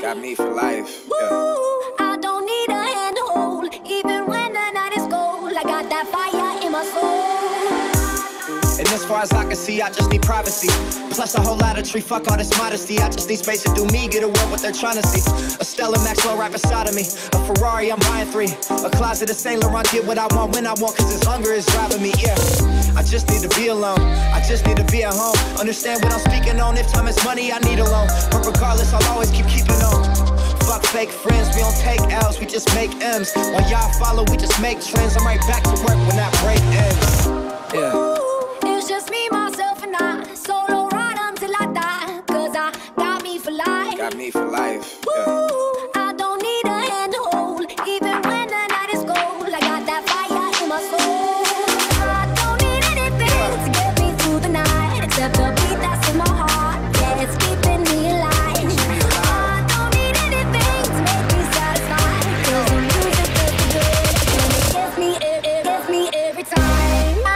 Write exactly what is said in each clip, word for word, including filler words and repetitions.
Got me for life. Yeah. I don't need a hand to hold, even when the night is cold. I got that fire in my soul. And as far as I can see, I just need privacy. Plus a whole lot of tree, fuck all this modesty. I just need space to do me, get away what they're trying to see. A Stella Maxwell right beside of me. A Ferrari, I'm buying three. A closet of Saint Laurent, get what I want when I want, cause this hunger is driving me, yeah. I just need to be alone, I just need to be at home. Understand what I'm speaking on, if time is money, I need a loan. But regardless, I'll always keep keeping on. Fuck fake friends, we don't take L's, we just make M's. While y'all follow, we just make trends. I'm right back to work when that break ends. Yeah. Just me, myself, and I. Solo ride until I die. Cause I got me for life. Got me for life. Ooh, Yeah. I don't need a hand to hold, even when the night is cold. I got that fire in my soul. I don't need anything to get me through the night, except the beat that's in my heart. Yeah, it's keeping me alive. I don't need anything to make me satisfied, cause the music is good, and it gets me, it, it gets me every time.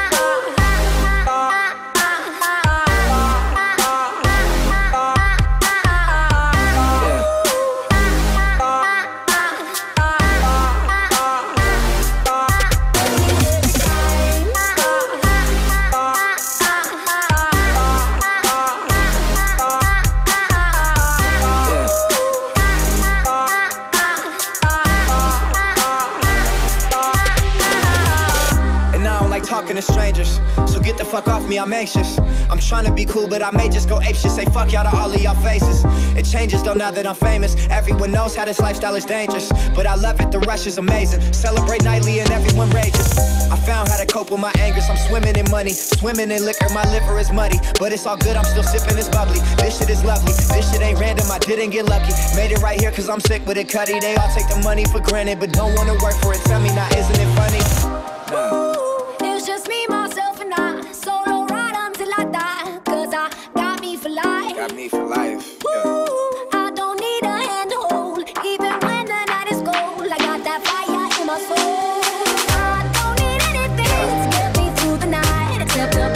Talking to strangers, so get the fuck off me, I'm anxious. I'm trying to be cool, but I may just go apeshit. Say fuck y'all to all of y'all faces. It changes though now that I'm famous. Everyone knows how this lifestyle is dangerous, but I love it, the rush is amazing. Celebrate nightly and everyone rages. I found how to cope with my anger, so I'm swimming in money, swimming in liquor, my liver is muddy. But it's all good, I'm still sipping this bubbly. This shit is lovely, this shit ain't random, I didn't get lucky. Made it right here cause I'm sick with it, cutty. They all take the money for granted, but don't wanna work for it. Tell me now, isn't it funny? Nah. Just me, myself, and I. Solo ride until I die. Cause I got me for life. Got me for life. Yeah. Ooh, I don't need a hand to hold, even when the night is cold. I got that fire in my soul. I don't need anything to get me through the night, except the